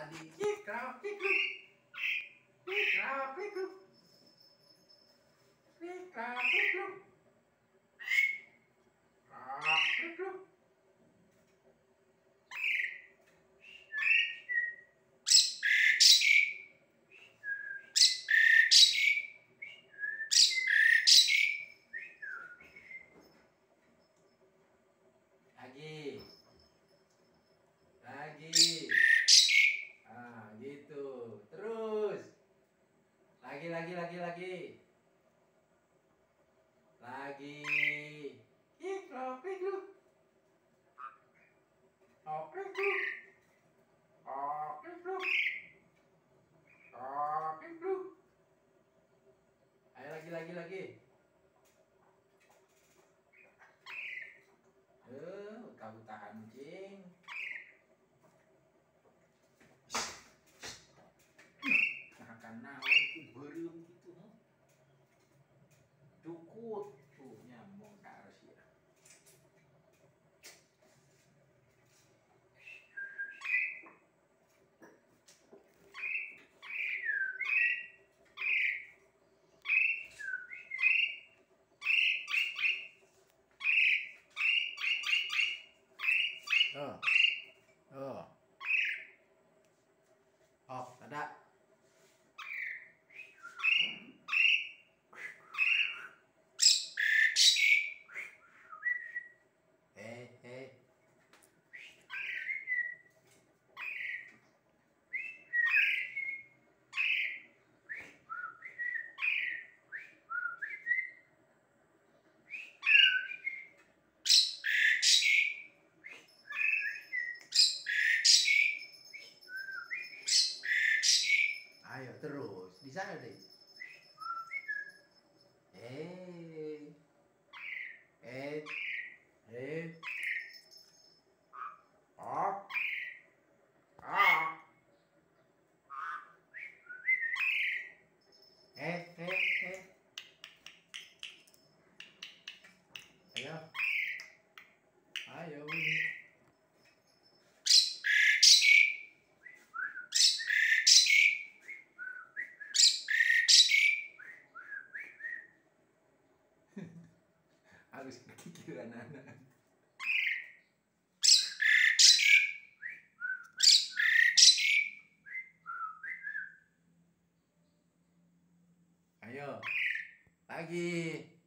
tadi. Kikrap, kikruk. Kikrap, kikruk. Kikrap, kikruk. Kikrap, kikruk. Lagi. Lagi. Ah, gitu. Terus. Lagi. Lagi. Kikrap, kikruk. Kikrap, kikruk. Kikrap, kikruk. Kikrap, kikruk. Ayo lagi. Kamu tahan cing. Karena itu berium gitu, cukut tuh nyambung harus ya. Oh, ada. Hey. Ayo terus, di sana deh. Oh. Ayo bunyi. Harus kepikiran anak. Ayo, lagi.